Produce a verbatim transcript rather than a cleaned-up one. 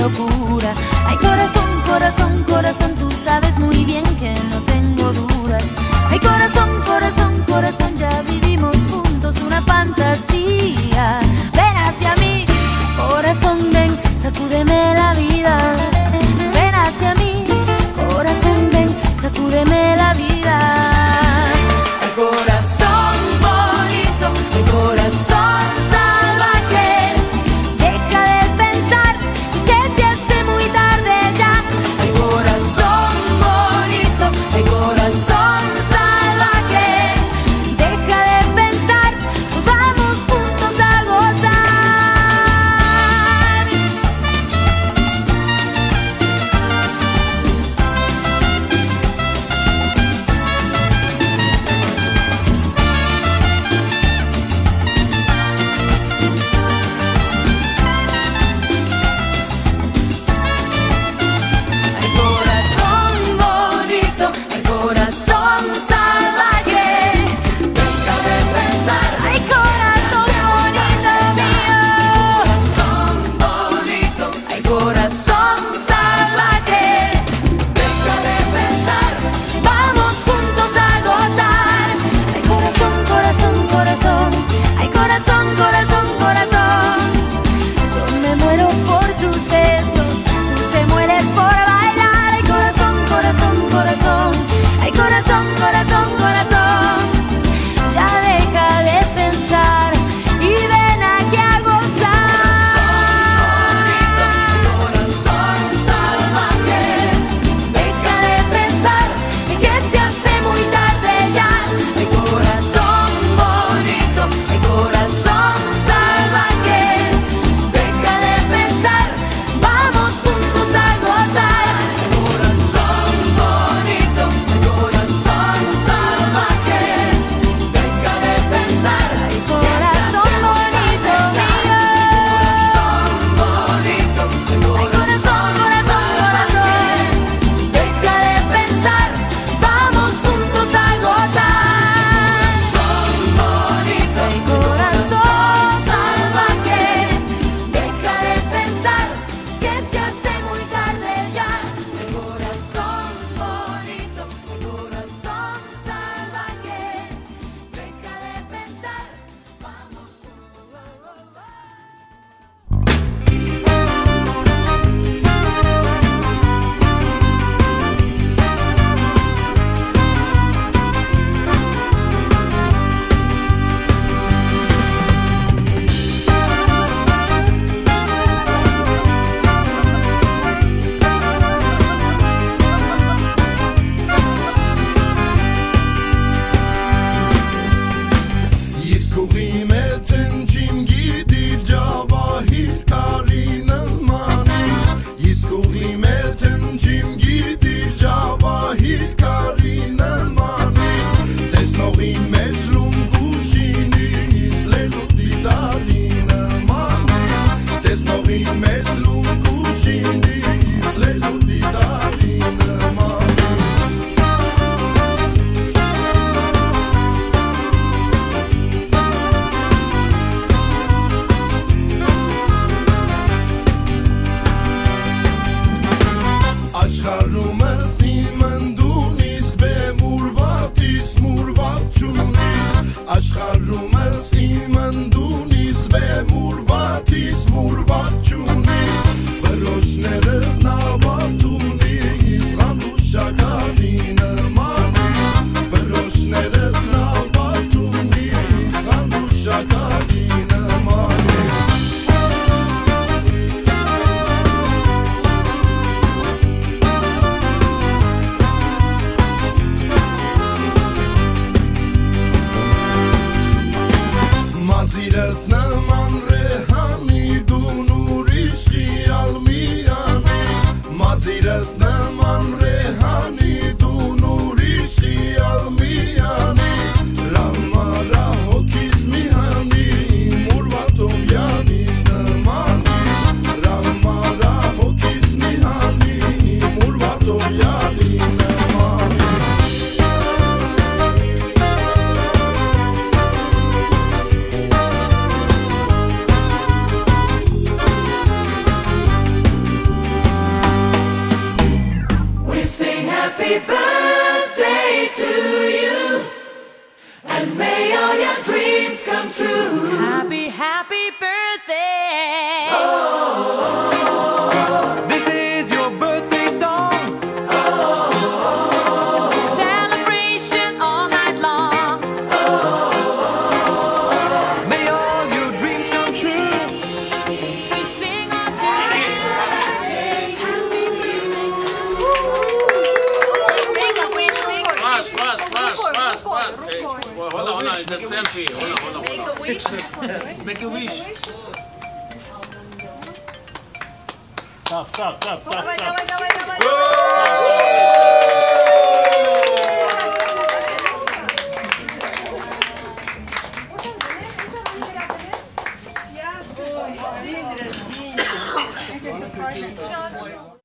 locura. Ay, corazón, corazón, corazón, tú sabes muy bien que no tengo dudas. Ay, corazón, corazón, corazón, ya vivimos juntos una fantasía. Ven hacia mí, corazón, ven, sacúdeme la vida. Ven hacia mí, corazón, ven, sacúdeme la vida. Ay, corazón bonito, ay, corazón salvaje, deja de pensar que se hace muy tarde ya. Ay, corazón bonito, ay, corazón salvaje, deja de pensar, vamos juntos a gozar. you, and may all your dreams come true. Happy, happy birthday. Oh, this is your birthday song. Oh, celebration all night long. Oh, may all your dreams come true. We sing all together. Happy birthday to you. Fast, fast, fast, fast, fast. Hey, well, hold on, hold on. It's a selfie. Hold on, hold on, hold on. Make a wish. Make a wish. Stop, stop, stop, stop, Давай, stop. давай, давай, давай. Я день рождения.